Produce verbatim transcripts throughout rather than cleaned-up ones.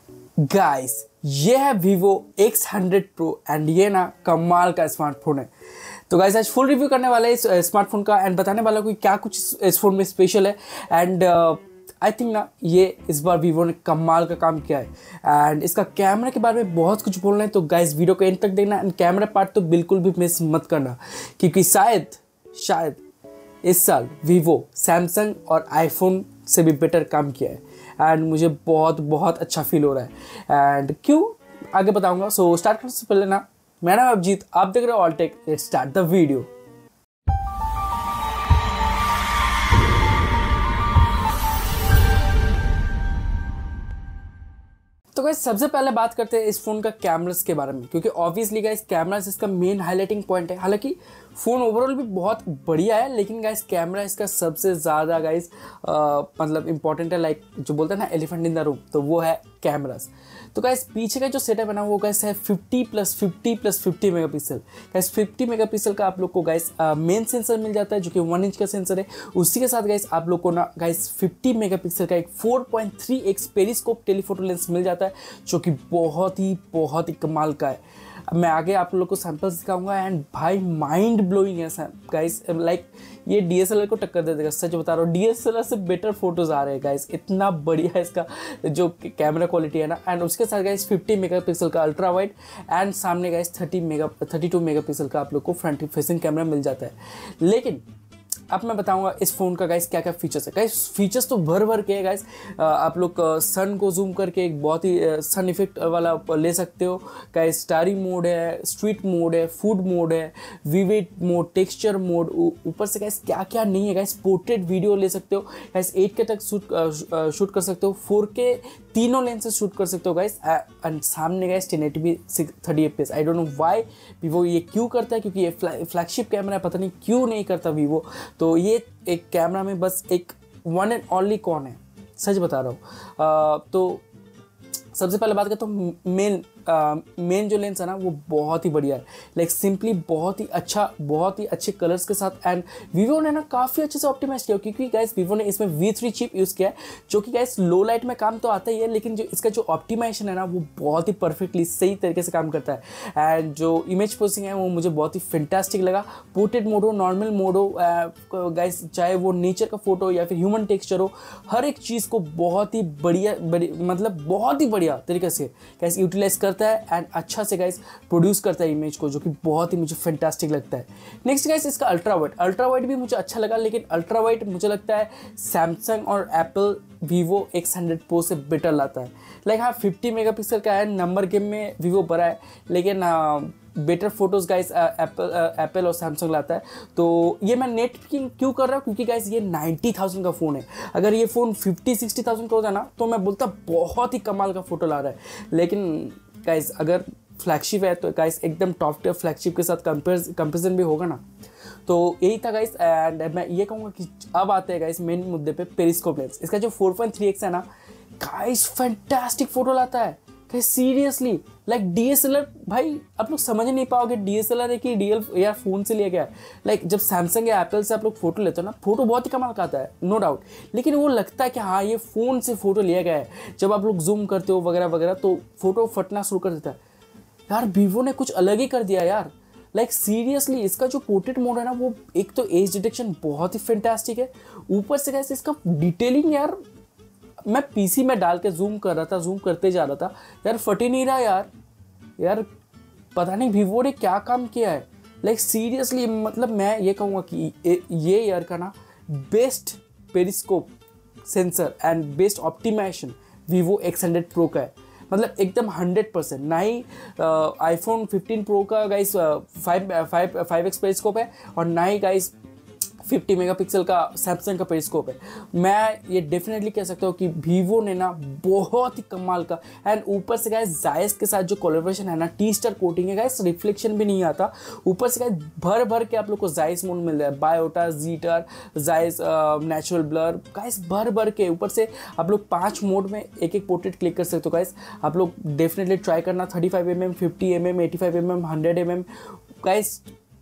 Guys ये है Vivo X hundred Pro and ये ना कमाल का स्मार्टफोन है। तो गाइस आज फुल रिव्यू करने वाला है इस स्मार्टफोन का एंड बताने वाला हूँ कि क्या कुछ इस, इस फोन में स्पेशल है। एंड आई थिंक ना ये इस बार Vivo ने कमाल का काम किया है एंड इसका कैमरा के बारे में बहुत कुछ बोलना है। तो गाइस वीडियो को एंड तक देखना एंड कैमरा पार्ट तो बिल्कुल भी मिस मत करना, क्योंकि शायद शायद इस साल Vivo सैमसंग और आईफोन से भी बेटर काम किया है एंड मुझे बहुत बहुत अच्छा फील हो रहा है। एंड क्यों आगे बताऊंगा। सो स्टार्ट करने से पहले ना, मेरा नाम अभिजीत, आप देख रहे हो Alltech. Let's start the video. तो गाइस सबसे पहले बात करते हैं इस फोन का कैमरास के बारे में, क्योंकि ऑब्वियसली गाइस कैमरास इसका मेन हाईलाइटिंग पॉइंट है। हालांकि फ़ोन ओवरऑल भी बहुत बढ़िया है, लेकिन गाइस कैमरा इसका सबसे ज़्यादा गाइस मतलब इंपॉर्टेंट है। लाइक जो बोलते हैं ना एलिफेंट इन द रूम, तो वो है कैमरास। तो गाइस पीछे का जो सेटअप है ना वो गाइस है fifty plus fifty plus fifty megapixel. Guys fifty megapixel का आप लोग को गाइस मेन सेंसर मिल जाता है जो कि वन इंच का सेंसर है। उसी के साथ गाइस आप लोग को ना गाइस फिफ्टी मेगापिक्सल का एक four point three X periscope telephoto lens मिल जाता है, जो कि बहुत ही बहुत ही कमाल का है। मैं आगे आप लोग को सैंपल्स दिखाऊंगा एंड भाई माइंड ब्लोइंग है गाइस। लाइक ये डीएसएलआर को टक्कर दे देगा, सच बता रहा हूँ। डीएसएलआर से बेटर फोटोज आ रहे हैं गाइस, इतना बढ़िया है इसका जो कैमरा क्वालिटी है ना। एंड उसके साथ गाइस फिफ्टी मेगापिक्सल का अल्ट्रा वाइड एंड सामने guys thirty mega thirty two megapixel का आप लोग को फ्रंट फेसिंग कैमरा मिल जाता है। लेकिन अब मैं बताऊंगा इस फ़ोन का गाइस क्या क्या फीचर्स है। गाइस फीचर्स तो भर भर के है गाइस। आप लोग सन को जूम करके एक बहुत ही सन इफेक्ट वाला ले सकते हो। गाइस स्टारी मोड है, स्ट्रीट मोड है, फूड मोड है, विविड मोड, टेक्सचर मोड, ऊपर से गाइस क्या क्या नहीं है गाइस। पोर्ट्रेट वीडियो ले सकते हो गाइस, एट के तक शूट शूट कर सकते हो, फोर के तीनों लेंस से शूट कर सकते हो गाइस। एंड सामने guys ten eighty P thirty F P S. I don't know why Vivo ये क्यों करता है, क्योंकि ये फ्लैगशिप कैमरा है, पता नहीं क्यों नहीं करता वीवो। तो ये एक कैमरा में बस एक वन एंड ओनली कौन है, सच बता रहा हूँ। तो सबसे पहले बात करता हूँ मेन मेन जो लेंस है ना वो बहुत ही बढ़िया है। लाइक सिंपली बहुत ही अच्छा, बहुत ही अच्छे कलर्स के साथ। एंड वीवो ने ना काफ़ी अच्छे से ऑप्टिमाइज किया, क्योंकि गाइस वीवो ने इसमें वी थ्री चिप यूज़ किया है, जो कि गाइस लो लाइट में काम तो आता ही है, लेकिन जो इसका जो ऑप्टिमाइजेशन है ना वो बहुत ही परफेक्टली सही तरीके से काम करता है। एंड जो इमेज प्रोसेसिंग है वो मुझे बहुत ही फैंटास्टिक लगा। पोर्ट्रेट मोड हो, नॉर्मल मोड हो गाइस, चाहे वो नेचर का फोटो या फिर ह्यूमन टेक्सचर हो, हर एक चीज़ को बहुत ही बढ़िया मतलब बहुत ही बढ़िया तरीके से गाइस यूटिलाइज करता है एंड अच्छा से गाइस प्रोड्यूस करता है इमेज को, जो कि बहुत ही मुझे फैंटास्टिक लगता है। नेक्स्ट गाइस इसका अल्ट्रा वाइड अल्ट्रा वाइड भी मुझे अच्छा लगा, लेकिन अल्ट्रा वाइड मुझे लगता है सैमसंग और Apple Vivo X hundred Pro से बेटर लाता है। लाइक हाँ फिफ्टी मेगापिक्सल का है, नंबर गेम में Vivo बड़ा है, लेकिन better photos guys Apple Apple और सैमसंग लाता है। तो ये मैं नेट क्यों कर रहा हूँ, क्योंकि गाइस ये नाइन्टी थाउजेंड का फ़ोन है। अगर ये फ़ोन फिफ्टी सिक्सटी थाउजेंड का होता ना तो मैं बोलता बहुत ही कमाल का फ़ोटो ला रहा है। लेकिन गाइस अगर फ्लैगशिप है तो गाइस एकदम टॉप टियर फ्लैगशिप के साथ कंपेयर कंपेरिजन भी होगा ना। तो यही था गाइस। एंड मैं ये कहूँगा कि अब आते हैं गाइस मेन मुद्दे पे, पेरिस्कोप लेंस। इसका जो फोर पॉइंट थ्री एक्स है ना गाइस फैंटास्टिक फोटो लाता है गाइस, सीरियसली। लाइक डीएसएलआर भाई आप लोग समझ नहीं पाओगे डीएसएलआर है कि डीएल या फ़ोन से लिया गया है। लाइक जब सैमसंग या एप्पल से आप लोग फोटो लेते हो ना, फोटो बहुत ही कमाल का आता है, नो डाउट, लेकिन वो लगता है कि हाँ ये फ़ोन से फोटो लिया गया है। जब आप लोग जूम करते हो वगैरह वगैरह तो फोटो फटना शुरू कर देता है। यार वीवो ने कुछ अलग ही कर दिया यार। लाइक सीरियसली इसका जो पोर्ट्रेट मोड है ना वो एक तो एज डिटेक्शन बहुत ही फैंटास्टिक है, ऊपर से कैसे इसका डिटेलिंग यार, मैं पीसी में डाल के जूम कर रहा था, जूम करते जा रहा था यार, फट ही नहीं रहा यार। यार पता नहीं वीवो ने क्या काम किया है। लाइक सीरियसली मतलब मैं ये कहूँगा कि ये ईयर का ना best periscope sensor and best optimization Vivo X hundred Pro का है। मतलब एकदम हंड्रेड परसेंट। ना ही आईफोन फिफ्टीन प्रो का guys five five five X periscope है और ना ही गाइस फिफ्टी मेगापिक्सल का सैमसंग का पेरिस्कोप है। मैं ये डेफिनेटली कह सकता हूँ कि Vivo ने ना बहुत ही कमाल का, एंड ऊपर से गाइस जायस के साथ जो कोलैबोरेशन है ना, टी स्टार कोटिंग है गाइस, रिफ्लेक्शन भी नहीं आता। ऊपर से गाइस भर भर के आप लोग को जायस मोड मिल रहा है, बायोटा, जीटर, जायस, नेचुरल ब्लर गाइस, भर भर के। ऊपर से आप लोग पाँच मोड में एक एक पोर्ट्रेट क्लिक कर सकते हो गाइस। आप लोग डेफिनेटली ट्राई करना, thirty five M M, fifty M M, eighty five M M, hundred M M guys.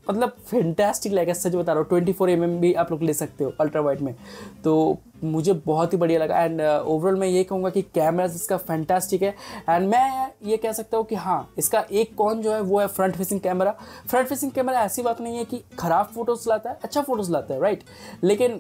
मतलब फैंटास्टिक लगेगा, सच बता रहा हूँ। ट्वेंटी फोर एम एम भी आप लोग ले सकते हो अल्ट्रा वाइड में, तो मुझे बहुत ही बढ़िया लगा। एंड ओवरऑल मैं ये कहूँगा कि कैमरा इसका फैंटास्टिक है। एंड मैं ये कह सकता हूँ कि हाँ, इसका एक कौन जो है वो है front facing camera. Front facing camera ऐसी बात नहीं है कि ख़राब फोटोज़ लाता है, अच्छा फोटोज़ लाता है, राइट। लेकिन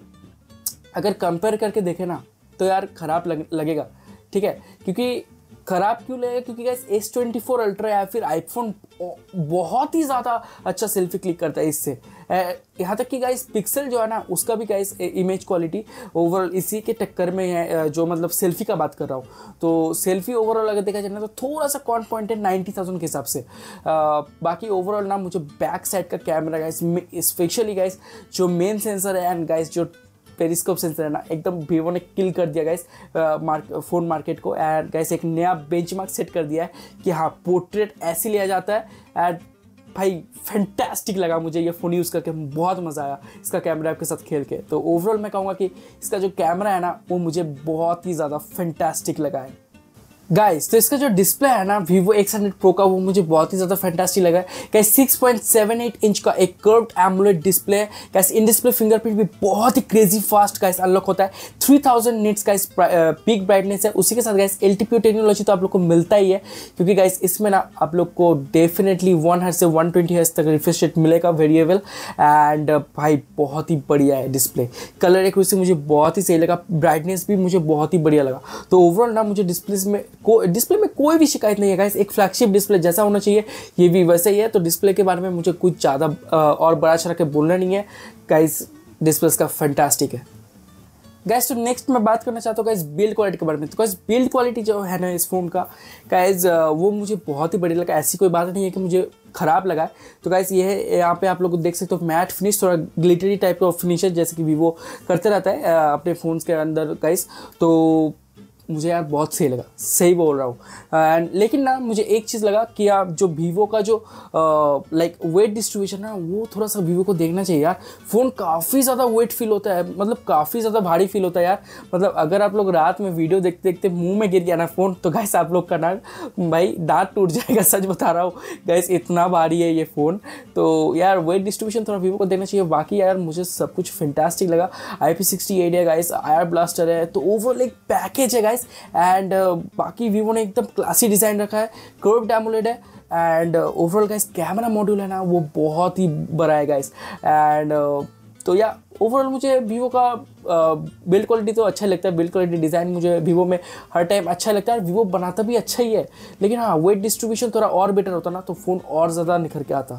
अगर कंपेयर करके देखें ना तो यार ख़राब लग, लगेगा, ठीक है। क्योंकि ख़राब क्यों लगेगा, क्योंकि guys S twenty four ultra या फिर आईफोन बहुत ही ज़्यादा अच्छा सेल्फी क्लिक करता है इससे। यहाँ तक कि गाइस पिक्सल जो है ना उसका भी गाइस इमेज क्वालिटी ओवरऑल इसी के टक्कर में है, जो मतलब सेल्फी का बात कर रहा हूँ। तो सेल्फी ओवरऑल अगर देखा जाए ना तो थोड़ा सा कौन पॉइंट है नाइन्टी थाउजेंड के हिसाब से। आ, बाकी ओवरऑल ना मुझे बैक साइड का कैमरा गाइस स्पेशली गाइस जो मेन सेंसर है एंड गाइस जो पेरिस्कोप सेंसर है ना, एकदम वीवो ने किल कर दिया गाइस मार्क फ़ोन मार्केट को। एंड गाइस एक नया बेंचमार्क सेट कर दिया है कि हाँ पोर्ट्रेट ऐसे लिया जाता है। एंड भाई फैंटास्टिक लगा मुझे ये फ़ोन यूज़ करके, बहुत मज़ा आया इसका कैमरा आपके साथ खेल के। तो ओवरऑल मैं कहूँगा कि इसका जो कैमरा है ना वो मुझे बहुत ही ज़्यादा फैंटास्टिक लगा है गाइस। तो इसका जो डिस्प्ले है ना वीवो एक्स हंड्रेड प्रो का, वो मुझे बहुत ही ज़्यादा फैंटास्टिक लगा है guys. Six point seven eight inch का एक कर्व्ड एमोलेड डिस्प्ले है गाइस। इन डिस्प्ले फिंगरप्रिंट भी बहुत ही क्रेजी फास्ट गाइस अनलॉक होता है। थ्री थाउजेंड निट्स का इस पीक ब्राइटनेस है। उसी के साथ guys L T P O technology तो आप लोग को मिलता ही है, क्योंकि गाइस इसमें ना आप लोग को डेफिनेटली वन हर्ट्ज से वन ट्वेंटी हर्ट्ज तक रिफ्रेश रेट मिलेगा वेरिएबल। एंड भाई बहुत ही बढ़िया है डिस्प्ले, कलर एक्यूरेसी मुझे बहुत ही सही लगा, ब्राइटनेस भी मुझे बहुत ही बढ़िया लगा। तो ओवरऑल ना मुझे डिस्प्ले में को डिस्प्ले में कोई भी शिकायत नहीं है गाइस। एक फ्लैगशिप डिस्प्ले जैसा होना चाहिए ये भी वैसे ही है। तो डिस्प्ले के बारे में मुझे कुछ ज़्यादा और बड़ा चढ़ा के बोलना नहीं है गाइस, डिस्प्ले का फैंटास्टिक है गाइस। तो नेक्स्ट मैं बात करना चाहता हूँ गाइस बिल्ड क्वालिटी के बारे में। तो गाइस बिल्ड क्वालिटी जो है ना इस फ़ोन का गाइस वो मुझे बहुत ही बढ़िया लगा। ऐसी कोई बात नहीं है कि मुझे ख़राब लगा है। तो गाइस ये है, यहाँ पे आप लोग देख सकते हो मैट फिनिश, थोड़ा ग्लिटरी टाइप का फिनिश है जैसे कि वीवो करते रहता है अपने फ़ोन्स के अंदर गाइस। तो मुझे यार बहुत सही लगा, सही बोल रहा हूँ। एंड लेकिन ना मुझे एक चीज़ लगा कि आप जो वीवो का जो लाइक वेट डिस्ट्रीब्यूशन है वो थोड़ा सा वीवो को देखना चाहिए यार। फ़ोन काफ़ी ज़्यादा वेट फील होता है, मतलब काफ़ी ज़्यादा भारी फील होता है यार। मतलब अगर आप लोग रात में वीडियो देखते देखते मुंह में गिर गया ना फ़ोन तो गाइस आप लोग का ना भाई दांत टूट जाएगा, सच बता रहा हूँ गाइस, इतना भारी है ये फ़ोन। तो यार वेट डिस्ट्रीब्यूशन थोड़ा वीवो को देखना चाहिए। बाकी यार मुझे सब कुछ फैंटास्टिक लगा। आई पी सिक्सटी एट है गाइस, आई आर ब्लास्टर है, तो ओवरऑल एक पैकेज है गाइस। एंड uh, बाकी वीवो ने एकदम क्लासी डिज़ाइन रखा है, कर्व्ड एमोलेड है। And overall guys camera module है ना वो बहुत ही बड़ा है गाइस। एंड uh, तो या ओवरऑल मुझे वीवो का बिल्ड uh, क्वालिटी तो अच्छा लगता है। बिल्ड क्वालिटी डिज़ाइन मुझे वीवो में हर टाइम अच्छा लगता है, वीवो बनाता भी अच्छा ही है। लेकिन हाँ वेट डिस्ट्रीब्यूशन थोड़ा और बेटर होता ना तो फ़ोन और ज़्यादा निखर के आता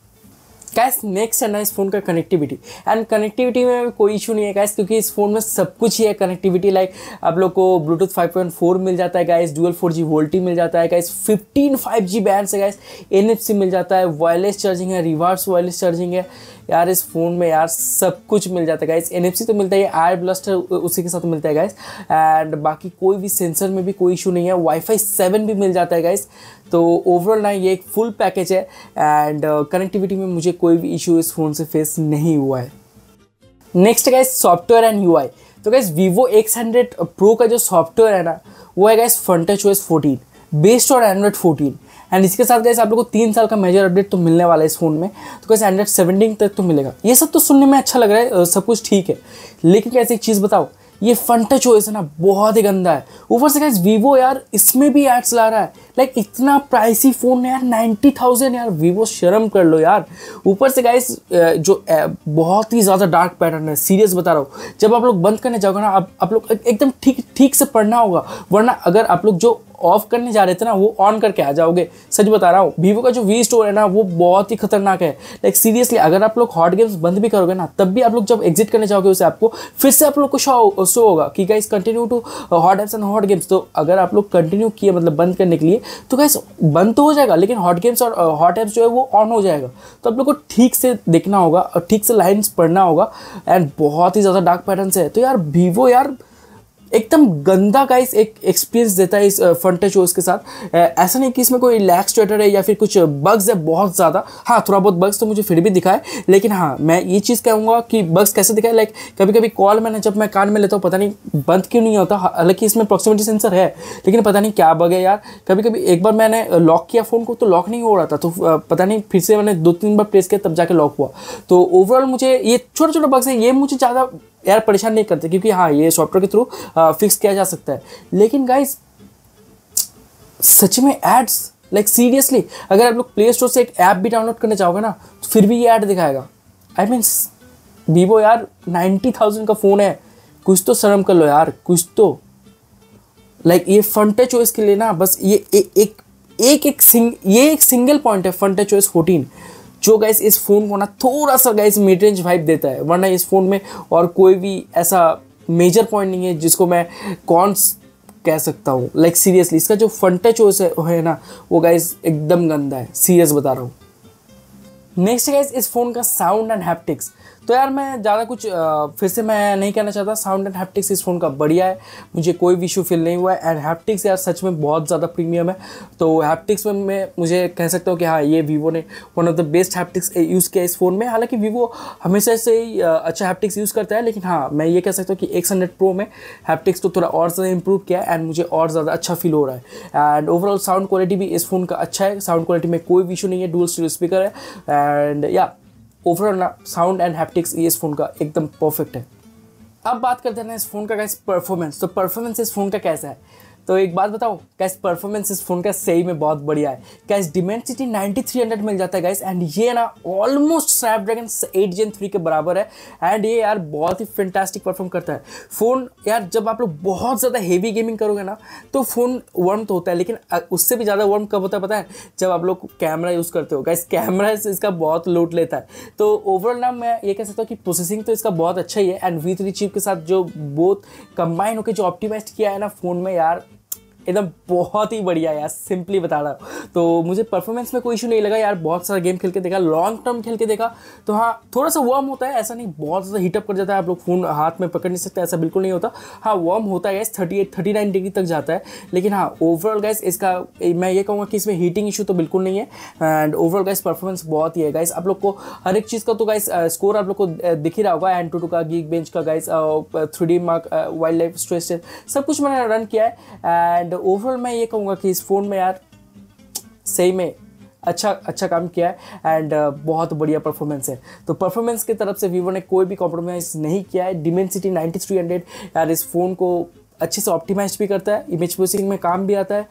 गाइस। नेक्स्ट है ना इस फ़ोन का कनेक्टिविटी। एंड कनेक्टिविटी में कोई इशू नहीं है गाइस, क्योंकि इस फ़ोन में सब कुछ ही है कनेक्टिविटी। लाइक आप लोग को ब्लूटूथ फाइव पॉइंट फोर मिल जाता है guys, dual four G VoLTE मिल जाता है guys, fifteen five G bands है गाइस, एन एफ सी मिल जाता है, वायरलेस चार्जिंग है, रिवर्स वायरलेस चार्जिंग है। यार इस फ़ोन में यार सब कुछ मिल जाता है गाइस। एन एफ सी तो मिलता है, आई ब्लास्टर उसी के साथ मिलता है गाइस। एंड बाकी कोई भी सेंसर में भी कोई इशू नहीं है, वाईफाई सेवन भी मिल जाता है गाइस। तो ओवरऑल ना ये एक फुल पैकेज है। एंड कनेक्टिविटी uh, में मुझे कोई भी इशू इस फ़ोन से फेस नहीं हुआ है। Next guys software and UI. तो guys Vivo X hundred pro का जो सॉफ्टवेयर है ना वो है guys Funtouch OS fourteen based on Android fourteen. And इसके साथ गाइस आप लोग को तीन साल का मेजर अपडेट तो मिलने वाला है इस फोन में। तो गाइस एंड्रॉइड सेवनटीन तक तो मिलेगा। ये सब तो सुनने में अच्छा लग रहा है, सब कुछ ठीक है। लेकिन कैसे एक चीज़ बताओ, ये फ्रंट टच ओएस है ना बहुत ही गंदा है। ऊपर से गाइस वीवो यार इसमें भी एड्स ला रहा है। लाइक इतना प्राइसी फ़ोन है यार, नाइन्टी थाउजेंड यार, वीवो शर्म कर लो यार। ऊपर से गाइस जो बहुत ही ज़्यादा डार्क पैटर्न है, सीरियस बता रहा हूँ। जब आप लोग बंद करने जाओगे ना आप आप लोग एकदम ठीक ठीक से पढ़ना होगा, वरना अगर आप लोग जो ऑफ करने जा रहे थे ना वो ऑन करके आ जाओगे। सच बता रहा हूँ, वीवो का जो वी स्टोर है ना वो बहुत ही खतरनाक है। लाइक सीरियसली अगर आप लोग हॉट गेम्स बंद भी करोगे ना तब भी आप लोग जब एग्जिट करने जाओगे उसे आपको फिर से आप लोग को शो शो होगा कि guys continue to hot apps and hot games. तो अगर आप लोग कंटिन्यू किए मतलब बंद करने के लिए तो गाइस बंद तो हो जाएगा, लेकिन हॉट गेम्स और हॉट एप्स जो है वो ऑन हो जाएगा। तो आप लोग को ठीक से देखना होगा और ठीक से लाइन्स पढ़ना होगा। एंड बहुत ही ज़्यादा डार्क पैटर्न्स है। तो यार वीवो यार एकदम गंदा गाइस एक एक्सपीरियंस देता है इस फ्रंट टच ओएस के साथ। ऐसा नहीं कि इसमें कोई लैग स्टटर है या फिर कुछ बग्स है बहुत ज़्यादा, हाँ थोड़ा बहुत बग्स तो मुझे फिर भी दिखा है, लेकिन हाँ मैं ये चीज़ कहूँगा कि बग्स कैसे दिखा है, लाइक कभी कभी कॉल मैंने जब मैं कान में लेता हूँ पता नहीं बंद क्यों नहीं होता, हालांकि इसमें प्रॉक्सिमिटी सेंसर है लेकिन पता नहीं क्या बग है यार। कभी कभी एक बार मैंने लॉक किया फ़ोन को तो लॉक नहीं हो रहा था, तो पता नहीं फिर से मैंने दो तीन बार प्रेस किया तब जाके लॉक हुआ। तो ओवरऑल मुझे ये छोटे छोटे बग्स हैं, ये मुझे ज़्यादा यार परेशान नहीं करते क्योंकि हाँ ये सॉफ्टवेयर के थ्रू फिक्स किया जा सकता है। लेकिन गाइस सच में एड्स, लाइक सीरियसली अगर आप लोग प्ले स्टोर से एक ऐप भी डाउनलोड करने चाहोगे ना तो फिर भी ये ऐड दिखाएगा। आई मीन वीवो यार नाइन्टी थाउजेंड का फ़ोन है, कुछ तो शर्म कर लो यार, कुछ तो। लाइक like, ये फ्रंट टच ओएस के लिए ना बस ये ए, एक एक एक सिंग ये एक सिंगल पॉइंट है फ्रंट टच ओएस फोर्टीन जो गाइस इस फ़ोन को ना थोड़ा सा गाइस मिड रेंज वाइब देता है, वरना इस फ़ोन में और कोई भी ऐसा मेजर पॉइंट नहीं है जिसको मैं कॉन्स कह सकता हूँ। लाइक सीरियसली इसका जो फ्रंट टच ओएस है ना वो गाइस एकदम गंदा है, सीरियस बता रहा हूँ। नेक्स्ट गाइस इस फ़ोन का साउंड एंड हैप्टिक्स। तो यार मैं ज़्यादा कुछ आ, फिर से मैं नहीं कहना चाहता, साउंड एंड हैप्टिक्स इस फ़ोन का बढ़िया है, मुझे कोई भी इशू फील नहीं हुआ है। एंड हैप्टिक्स यार सच में बहुत ज़्यादा प्रीमियम है, तो हैप्टिक्स में मैं मुझे कह सकता हूँ कि हाँ ये वीवो ने one of the best haptics use किया इस फ़ोन में। हालांकि वीवो हमेशा से ही अच्छा हैप्टिक्स यूज़ करता है, लेकिन हाँ मैं ये कह सकता हूँ कि एक्स हंड्रेड प्रो में हैप्टिक्स को थोड़ा और ज़्यादा इंप्रूव किया है एंड मुझे और ज़्यादा अच्छा फील हो रहा है। एंड ओवरऑल साउंड क्वालिटी भी इस फ़ोन का अच्छा है, साउंड क्वालिटी में कोई भी इशू नहीं है, डुअल स्टीरियो स्पीकर है एंड या ओवरऑल ना साउंड एंड हैप्टिक्स ये इस फ़ोन का एकदम परफेक्ट है। अब बात करते हैं ना इस फ़ोन का गाइस परफॉर्मेंस। तो परफॉर्मेंस इस फ़ोन का कैसा है, तो एक बात बताओ गाइस परफॉर्मेंस इस फ़ोन का सही में बहुत बढ़िया है guys. Dimensity ninety three hundred मिल जाता है गाइस एंड ये ना almost Snapdragon eight gen three के बराबर है एंड ये यार बहुत ही फैंटास्टिक परफॉर्म करता है फ़ोन। यार जब आप लोग बहुत ज़्यादा हेवी गेमिंग करोगे ना तो फ़ोन वार्म तो होता है, लेकिन उससे भी ज़्यादा वार्म कब होता है पता है, जब आप लोग कैमरा यूज़ करते हो गाइस, कैमरा इसका बहुत लोड लेता है। तो ओवरऑल ना मैं ये कह सकता हूँ कि प्रोसेसिंग तो इसका बहुत अच्छा ही है एंड वी थ्री चिप के साथ जो बोथ कंबाइन होकर जो ऑप्टिमाइज किया है ना फ़ोन में यार एकदम बहुत ही बढ़िया यार, सिंपली बता रहा हूँ। तो मुझे परफॉर्मेंस में कोई इशू नहीं लगा यार, बहुत सारा गेम खेल के देखा, लॉन्ग टर्म खेल के देखा तो हाँ थोड़ा सा वार्म होता है, ऐसा नहीं बहुत ज़्यादा हीटअप कर जाता है, आप लोग फ़ोन हाथ में पकड़ नहीं सकते ऐसा बिल्कुल नहीं होता। हाँ वार्म होता है guys thirty eight thirty nine degree तक जाता है, लेकिन हाँ ओवरऑल गैस इसका मैं ये कहूँगा कि इसमें हीटिंग इशू तो बिल्कुल नहीं है एंड ओवरऑल गैस परफॉर्मेंस बहुत ही है गाइस। आप लोग को हर एक चीज़ का तो गाइस स्कोर आप लोग को दिख ही रहा होगा, एन टू टू का, गीक बेंच का guys, three D mark, wild life stress सब कुछ मैंने रन किया है एंड ओवरऑल मैं ये कहूँगा कि इस फ़ोन में यार सही में अच्छा अच्छा काम किया है एंड uh, बहुत बढ़िया परफॉर्मेंस है। तो परफॉर्मेंस की तरफ से वीवो ने कोई भी कॉम्प्रोमाइज़ नहीं किया है। डिमेंसिटी नाइन्टी थ्री हंड्रेड यार इस फ़ोन को अच्छे से ऑप्टिमाइज भी करता है, इमेज प्रोसेसिंग में काम भी आता है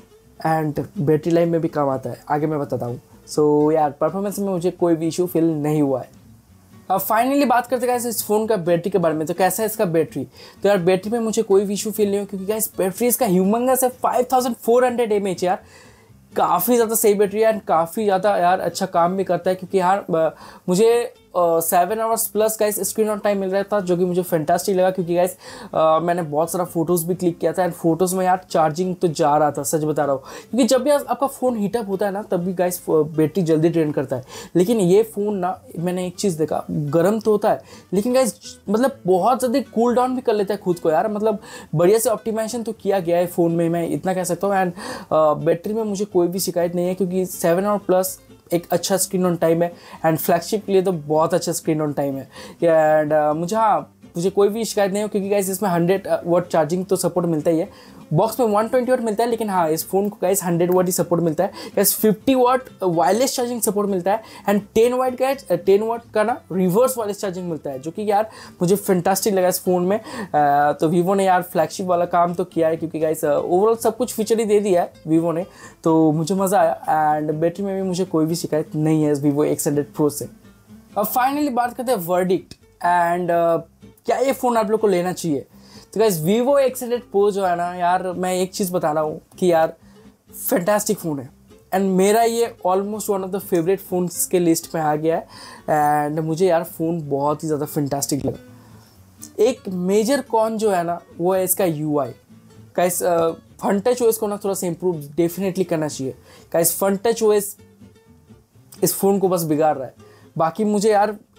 एंड बैटरी लाइफ में भी काम आता है, आगे मैं बताता हूँ। सो so, यार परफॉर्मेंस में मुझे कोई भी इशू फील नहीं हुआ है। अब फाइनली बात करते हैं इस फ़ोन का बैटरी के बारे में। तो कैसा है इसका बैटरी, तो यार बैटरी में मुझे कोई भी इशू फील नहीं हो क्योंकि गाइस बैटरी इसका ह्यूमंगस है five thousand four hundred M H यार, काफ़ी ज़्यादा सही बैटरी है एंड काफ़ी ज़्यादा यार अच्छा काम भी करता है क्योंकि यार मुझे seven hours plus guys screen on time मिल रहा था जो कि मुझे फैंटास्टिक लगा क्योंकि गाइस मैंने बहुत सारा फोटोज़ भी क्लिक किया था एंड फोटोज़ में यार चार्जिंग तो जा रहा था, सच बता रहा हूँ। क्योंकि जब भी आपका फ़ोन हीटअप होता है ना तब भी गाइस बैटरी जल्दी ड्रेन करता है, लेकिन ये फ़ोन ना मैंने एक चीज़ देखा, गर्म तो होता है लेकिन गाइस मतलब बहुत ज़्यादा कूल डाउन भी कर लेता है खुद को यार, मतलब बढ़िया से ऑप्टिमाइजेशन तो किया गया है फ़ोन में, मैं इतना कह सकता हूँ। एंड बैटरी में मुझे कोई भी शिकायत नहीं है क्योंकि सेवन आवर प्लस एक अच्छा स्क्रीन ऑन टाइम है एंड फ्लैगशिप के लिए तो बहुत अच्छा स्क्रीन ऑन टाइम है एंड uh, मुझे हाँ मुझे कोई भी शिकायत नहीं हो क्योंकि गाइस इसमें हंड्रेड वाट चार्जिंग तो सपोर्ट मिलता ही है, बॉक्स में वन ट्वेंटी वाट मिलता है लेकिन हाँ इस फोन को गाइस हंड्रेड वाट ही सपोर्ट मिलता है, guys fifty watt wireless charging support मिलता है and ten watt guys ten watt का ना रिवर्स वायरलेस चार्जिंग मिलता है जो कि यार मुझे फैंटास्टिक लगा इस फ़ोन में। आ, तो वीवो ने यार फ्लैगशिप वाला काम तो किया है क्योंकि गाइस ओवरऑल सब कुछ फीचर ही दे दिया है वीवो ने, तो मुझे मज़ा आया एंड बैटरी में भी मुझे कोई भी शिकायत नहीं है इस वीवो एक्स हंड्रेड प्रो से। अब फाइनली बात करते हैं वर्डिक्ट एंड क्या ये फ़ोन आप लोग को लेना चाहिए। तो guys Vivo X hundred pro जो है ना यार मैं एक चीज़ बता रहा हूँ कि यार फैंटास्टिक फ़ोन है एंड मेरा ये almost one of the favourite phones के लिस्ट में आ गया है एंड मुझे यार फ़ोन बहुत ही ज़्यादा फैंटास्टिक लगा। एक मेजर कॉन जो है ना वो है इसका U I. Guys Funtouch OS को ना थोड़ा सा इम्प्रूव डेफिनेटली करना चाहिए। गाइस फ्रंट टच ओएस इस फ़ोन को बस बिगाड़ रहा है, बाकी मुझे यार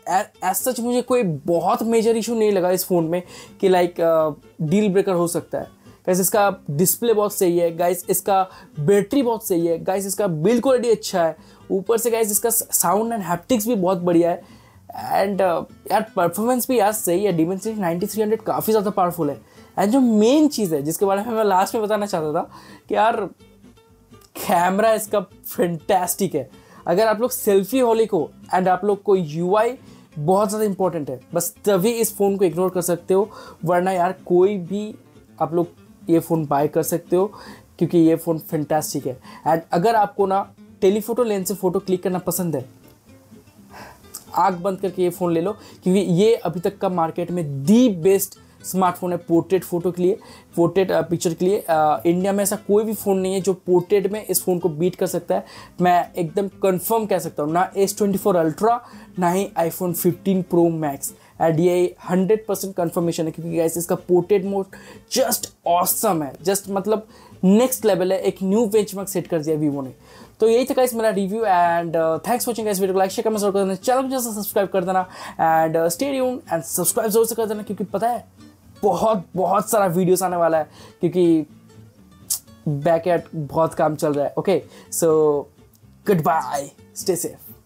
एज सच मुझे कोई बहुत मेजर इशू नहीं लगा इस फ़ोन में कि लाइक डील ब्रेकर हो सकता है। गाइस इसका डिस्प्ले बहुत सही है, गाइस इसका बैटरी बहुत सही है, गाइस इसका बिल्ड क्वालिटी अच्छा है, ऊपर से गाइस इसका साउंड एंड हैप्टिक्स भी बहुत बढ़िया है, एंड uh, यार परफॉर्मेंस भी यार सही है। डिमेंसिटी नाइन्टी थ्री हंड्रेड काफ़ी ज़्यादा पावरफुल है। एंड जो मेन चीज़ है जिसके बारे में मैं लास्ट में बताना चाहता था कि यार कैमरा इसका फैंटास्टिक है। अगर आप लोग सेल्फी हॉलिक हो एंड आप लोग को यूआई बहुत ज़्यादा इंपॉर्टेंट है, बस तभी इस फ़ोन को इग्नोर कर सकते हो, वरना यार कोई भी आप लोग ये फ़ोन बाय कर सकते हो क्योंकि ये फ़ोन फैंटास्टिक है। एंड अगर आपको ना टेलीफोटो लेंस से फ़ोटो क्लिक करना पसंद है, आँख बंद करके ये फ़ोन ले लो, क्योंकि ये अभी तक का मार्केट में दी बेस्ट स्मार्टफोन है पोर्ट्रेट फ़ोटो के लिए, पोर्ट्रेट पिक्चर के लिए। आ, इंडिया में ऐसा कोई भी फ़ोन नहीं है जो पोर्ट्रेट में इस फ़ोन को बीट कर सकता है। मैं एकदम कंफर्म कह सकता हूँ, ना एस ट्वेंटी फोर अल्ट्रा ना ही iPhone fifteen pro max. And ये हंड्रेड परसेंट कन्फर्मेशन है क्योंकि गाइस इसका पोर्ट्रेट मोड जस्ट ऑसम है, जस्ट मतलब नेक्स्ट लेवल है, एक न्यू बेंचमार्क सेट कर दिया वीवो ने। तो यही था गाइस मेरा review, and thanks for watching guys. Video को लाइक शेयर कमेंट जरूर कर देना, चैनल को जैसा सब्सक्राइब कर देना, and stay tuned and subscribe जरूर से कर देना, क्योंकि पता है बहुत बहुत सारा वीडियोस आने वाला है, क्योंकि बैक एट बहुत काम चल रहा है। Okay, so good bye, stay safe.